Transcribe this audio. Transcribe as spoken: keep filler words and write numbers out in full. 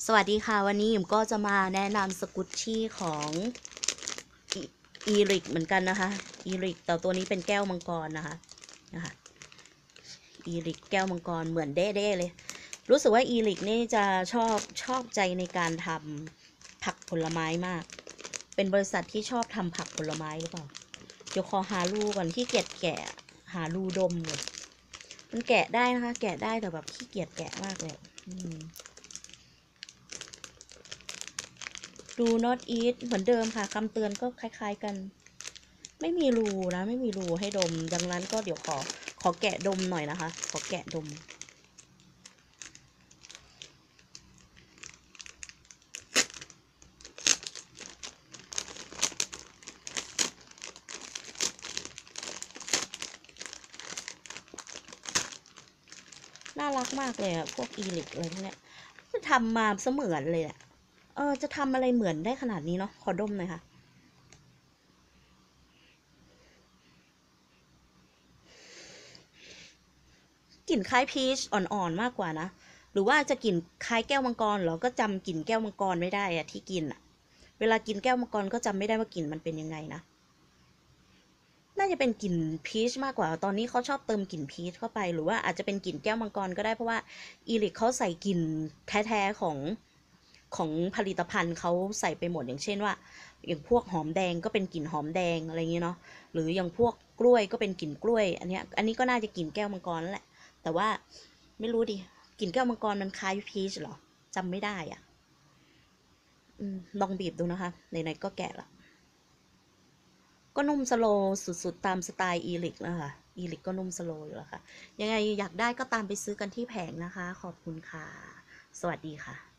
สวัสดีค่ะวันนี้ผมก็จะมาแนะนำสกุชชี่ของอีริกเหมือนกันนะคะอีริกแต่ตัวนี้เป็นแก้วมังกรนะคะนะคะอีริกแก้วมังกรเหมือนเด้ๆเลยรู้สึกว่าอีริกนี่จะชอบชอบใจในการทำผักผลไม้มากเป็นบริษัทที่ชอบทำผักผลไม้หรือเปล่าเดี๋ยวขอหารูก่อนที่เกียจแกะหารูดมเลยมันแกะได้นะคะแกะได้แต่แบบขี้เกียจแกะมากเลยดู not eat เหมือนเดิมค่ะคำเตือนก็คล้ายๆกันไม่มีรูนะไม่มีรูให้ดมดังนั้นก็เดี๋ยวขอขอแกะดมหน่อยนะคะขอแกะดมน่ารักมากเลยอะพวกอีลิกอะไรพวกเนี้ยจะทำมาเสมือนเลยอะเออจะทำอะไรเหมือนได้ขนาดนี้เนาะขอดมหน่อยค่ะกลิ่นคล้ายพีชอ่อนๆมากกว่านะหรือว่าจะกลิ่นคล้ายแก้วมังกรเหรอก็จำกลิ่นแก้วมังกรไม่ได้อะที่กินอะเวลากินแก้วมังกรก็จำไม่ได้ว่ากลิ่นมันเป็นยังไงนะน่าจะเป็นกลิ่นพีชมากกว่าตอนนี้เขาชอบเติมกลิ่นพีชเข้าไปหรือว่าอาจจะเป็นกลิ่นแก้วมังกรก็ได้เพราะว่าอีลิกเขาใส่กลิ่นแท้ๆของของผลิตภัณฑ์เขาใส่ไปหมดอย่างเช่นว่าอย่างพวกหอมแดงก็เป็นกลิ่นหอมแดงอะไรเงี้ยเนาะหรืออย่างพวกกล้วยก็เป็นกลิ่นกล้วยอันนี้อันนี้ก็น่าจะกลิ่นแก้วมังกรแหละแต่ว่าไม่รู้ดิกลิ่นแก้วมังกรมันคล้ายพีชเหรอจำไม่ได้อ่ะลองบีบดูนะคะไหนๆก็แกะละก็นุ่มสโลว์สุดๆตามสไตล์อีลิกนะคะอีลิกก็นุ่มสโลว์อยู่แล้วค่ะยังไงอยากได้ก็ตามไปซื้อกันที่แผงนะคะขอบคุณค่ะสวัสดีค่ะ